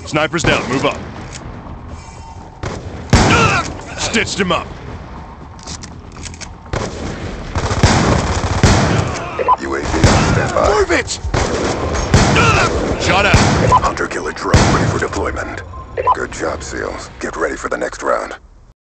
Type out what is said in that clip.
Sniper's down, move up. Stitched him up. UAV on standby. Move it! Shot out. Hunter-killer drone ready for deployment. Good job, SEALs. Get ready for the next round.